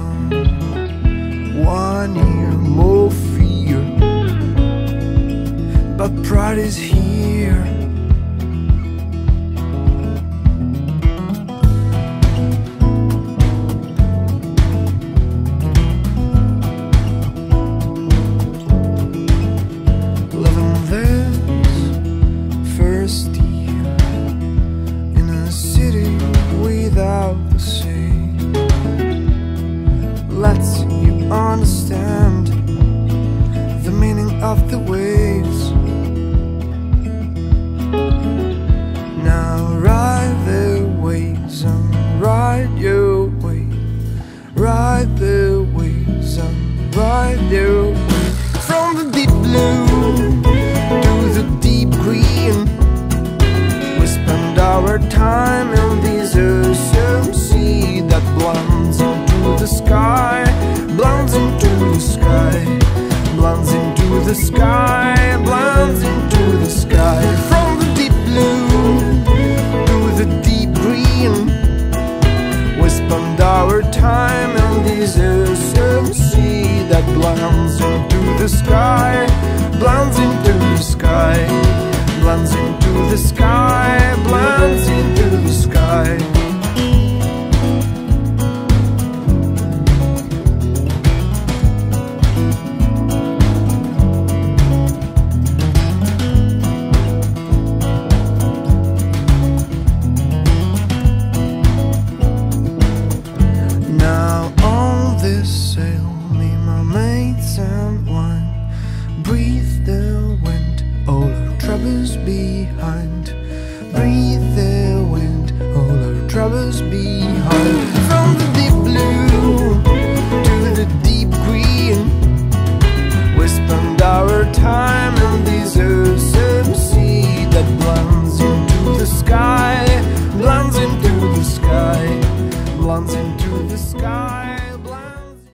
down. 1 year more fear, but pride is here. Living this first year in a city without the sea lets you understand the meaning of the waves. Now ride the waves and ride your way. Ride the waves and ride your way. From the deep blue to the deep green, we spend our time in this ocean sea that blends into the sky, blends into the sky, blends into the sky, blends into the sky. From the deep blue to the deep green, we spend our time in this ocean sea that blends into the sky, blends into the sky, blends into the sky, blends into the sky. Now on this sail, me, my mates and wine, breathe the wind, all our troubles behind. Breathe the wind, all our troubles behind. From the deep